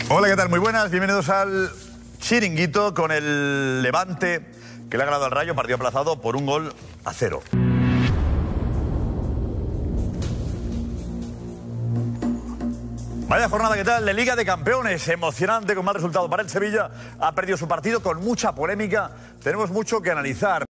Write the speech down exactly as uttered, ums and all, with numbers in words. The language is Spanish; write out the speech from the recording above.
Hola, ¿qué tal? Muy buenas, bienvenidos al Chiringuito con el Levante que le ha ganado al Rayo, partido aplazado por un gol a cero. Vaya jornada, ¿qué tal? De Liga de Campeones, emocionante, con mal resultado para el Sevilla. Ha perdido su partido con mucha polémica. Tenemos mucho que analizar.